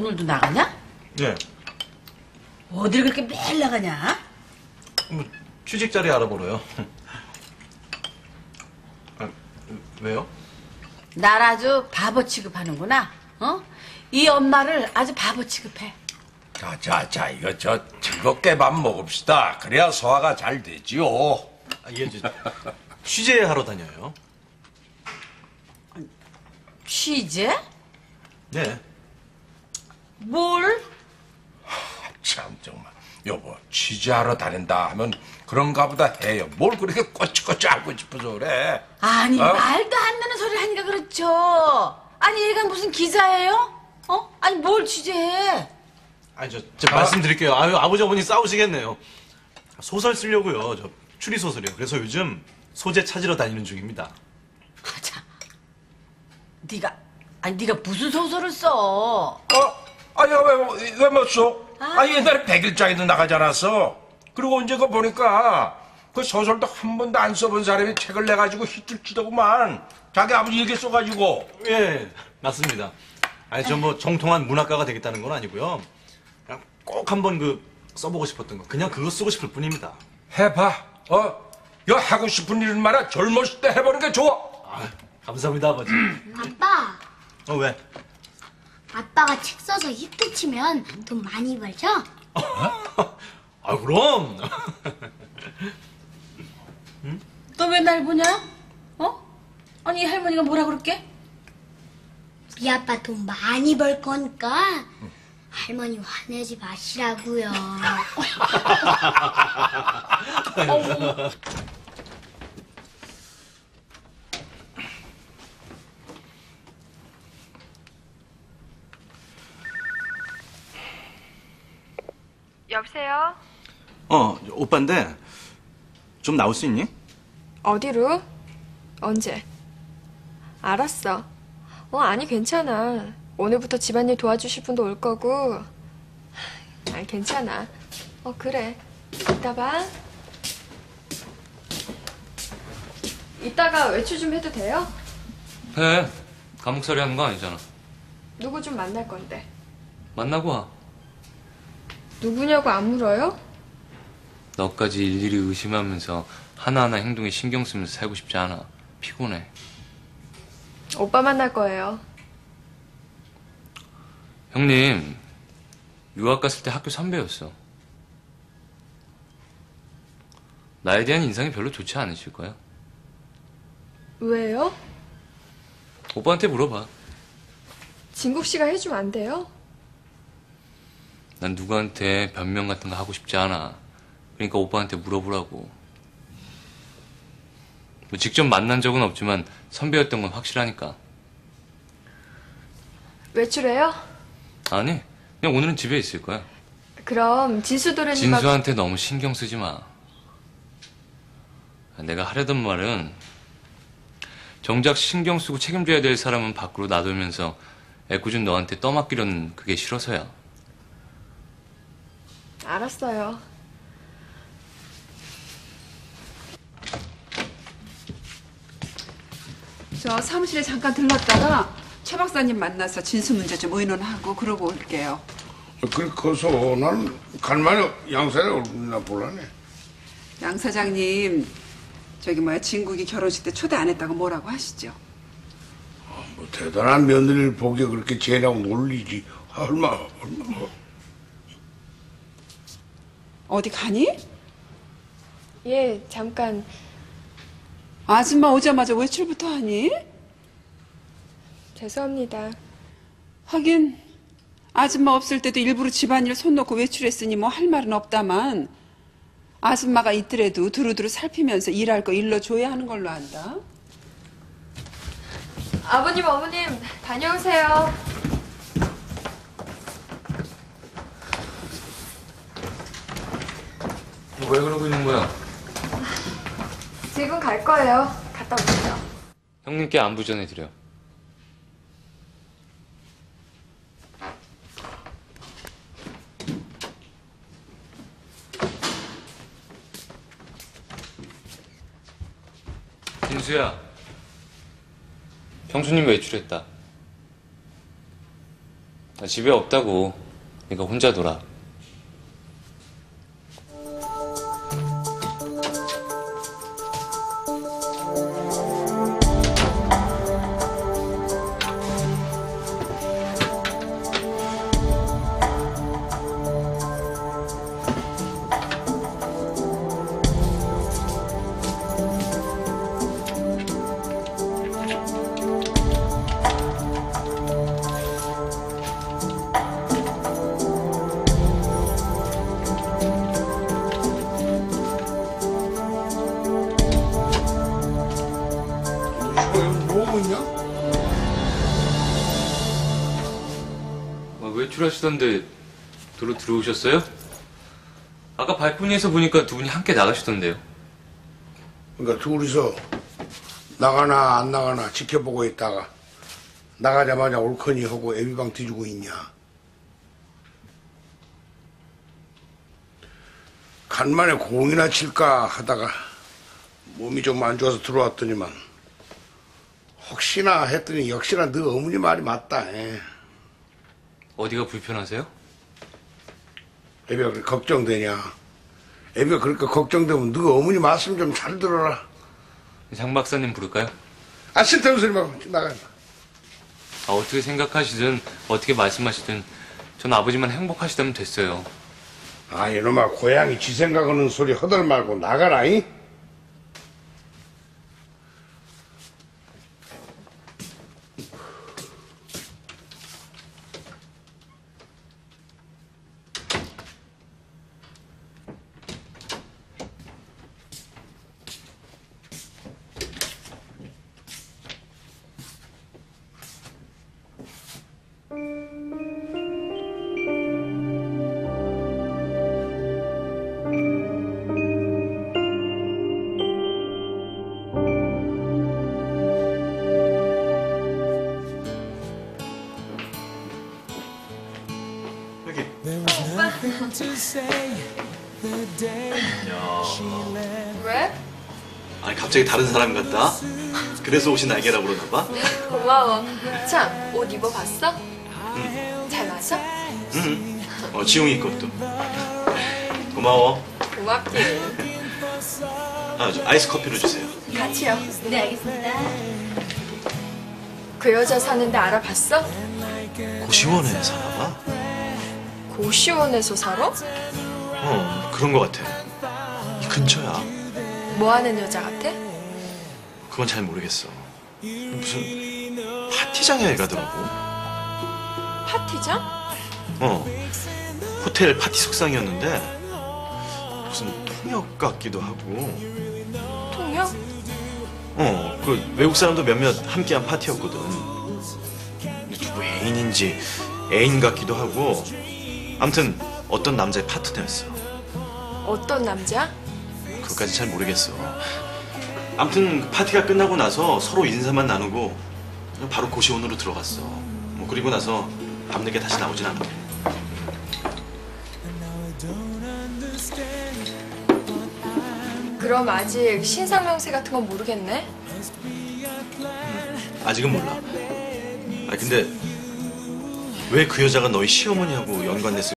오늘도 나가냐? 예. 어딜 그렇게 매일 나가냐? 뭐 취직 자리 알아보러요. 아, 왜요? 날 아주 바보 취급하는구나. 어? 이 엄마를 아주 바보 취급해. 자, 이거 즐겁게만 먹읍시다. 그래야 소화가 잘 되지요. 아, 예, 취재하러 다녀요. 취재? 네. 뭘? 참 정말 여보 취재하러 다닌다 하면 그런가 보다 해요. 뭘 그렇게 꼬치꼬치 알고 싶어서 그래. 아니 어? 말도 안 되는 소리를 하니까 그렇죠. 아니 얘가 무슨 기자예요? 어? 아니 뭘 취재해? 아니 저 말씀드릴게요. 아유 아버지 어머니 싸우시겠네요. 소설 쓰려고요. 저 추리 소설이요. 그래서 요즘 소재 찾으러 다니는 중입니다. 자, 네가 무슨 소설을 써? 아니 왜 못 써? 옛날에 백일장에도 나가지 않았어. 그리고 이제 그거 보니까 그 소설도 한 번도 안 써본 사람이 책을 내가지고 히트를 치더구만. 자기 아버지 얘기 써가지고. 예, 맞습니다. 아니 저 뭐 정통한 문학가가 되겠다는 건 아니고요. 그냥 꼭 한번 써보고 싶었던 거. 그냥 그거 쓰고 싶을 뿐입니다. 해봐. 이거 하고 싶은 일은 말아 젊었을 때 해보는 게 좋아. 아, 감사합니다 아버지. 아빠, 왜? 아빠가 책 써서 히트 치면 돈 많이 벌죠? 아 그럼. 너 왜 날 보냐? 어? 아니 할머니가 뭐라 그럴게? 우리 아빠 돈 많이 벌 거니까 할머니 화내지 마시라고요. 여보세요? 오빠인데 좀 나올 수 있니? 어디로? 언제? 알았어. 아니 괜찮아. 오늘부터 집안일 도와주실 분도 올 거고. 아니 괜찮아. 그래. 이따 봐. 이따가 외출 좀 해도 돼요? 해. 감옥살이 하는 거 아니잖아. 누구 좀 만날 건데. 만나고 와. 누구냐고 안 물어요? 너까지 일일이 의심하면서 하나하나 행동에 신경 쓰면서 살고 싶지 않아. 피곤해. 오빠 만날 거예요. 형님, 유학 갔을 때 학교 선배였어. 나에 대한 인상이 별로 좋지 않으실 거야. 왜요? 오빠한테 물어봐. 진국 씨가 해주면 안 돼요? 난 누구한테 변명 같은 거 하고 싶지 않아. 그러니까 오빠한테 물어보라고. 뭐 직접 만난 적은 없지만 선배였던 건 확실하니까. 외출해요? 아니, 그냥 오늘은 집에 있을 거야. 그럼 진수 도련님 진수한테 너무 신경 쓰지 마. 내가 하려던 말은 정작 신경 쓰고 책임져야 될 사람은 밖으로 놔두면서 애꿎은 너한테 떠맡기려는 그게 싫어서야. 알았어요. 저 사무실에 잠깐 들렀다가 최 박사님 만나서 진수 문제 좀 의논하고 그러고 올게요. 그래 커서 나는 간만에 양사를 얼굴이나 볼라네. 양 사장님 진국이 결혼식 때 초대 안 했다고 뭐라고 하시죠? 뭐 대단한 며느리를 보기에 그렇게 쟤라고 놀리지. 얼마. 어디 가니? 예, 잠깐. 아줌마 오자마자 외출부터 하니? 죄송합니다. 하긴 아줌마 없을 때도 일부러 집안일 손 놓고 외출했으니 뭐 할 말은 없다만 아줌마가 있더라도 두루두루 살피면서 일할 거 일러줘야 하는 걸로 안다. 아버님, 어머님, 다녀오세요. 왜 그러고 있는 거야? 지금 갈 거예요. 갔다 오세요. 형님께 안부 전해드려. 진수야, 형수님 외출했다. 나 집에 없다고. 그러니까 혼자 놀아. 뭐하고 있냐? 외출하시던데 도로 들어오셨어요? 아까 발코니에서 보니까 두 분이 함께 나가시던데요. 그러니까 둘이서 나가나 안 나가나 지켜보고 있다가 나가자마자 옳거니 하고 애비방 뒤지고 있냐. 간만에 공이나 칠까 하다가 몸이 좀 안 좋아서 들어왔더니만 혹시나 했더니 역시나 너 어머니 말이 맞다. 어디가 불편하세요? 애비가 그렇게 걱정되냐. 애비가 그렇게 걱정되면 너 어머니 말씀 좀 잘 들어라. 장 박사님 부를까요? 아 싫다는 소리 말고 나가. 어떻게 생각하시든 어떻게 말씀하시든 전 아버지만 행복하시다면 됐어요. 아 이놈아 고양이 지 생각하는 소리 허들 말고 나가라. 이? 여기. 왜? 아니 갑자기 다른 사람 같다? 그래서 옷이 날개라고 그러나 봐? 고마워. 참, 옷 입어봤어? 잘 맞아? 응. 지용이 것도. 고마워. 고맙게. 저 아이스 커피로 주세요. 같이요. 네, 알겠습니다. 그 여자 사는데 알아봤어? 고시원에 사나 봐? 고시원에서 살아? 그런 거 같아. 이 근처야. 뭐 하는 여자 같아? 그건 잘 모르겠어. 무슨 파티장에 가더라고. 파티장? 호텔 파티 속상이었는데 무슨 통역 같기도 하고. 통역? 그 외국 사람도 몇몇 함께한 파티였거든. 근데 누구 애인인지 애인 같기도 하고. 아무튼 어떤 남자의 파트너였어. 어떤 남자? 그것까지 잘 모르겠어. 아무튼 파티가 끝나고 나서 서로 인사만 나누고 바로 고시원으로 들어갔어. 그리고 나서 밤늦게 다시 나오진 않았대. 그럼 아직 신상명세 같은 건 모르겠네? 아직은 몰라. 근데 왜 그 여자가 너희 시어머니하고 연관됐을까?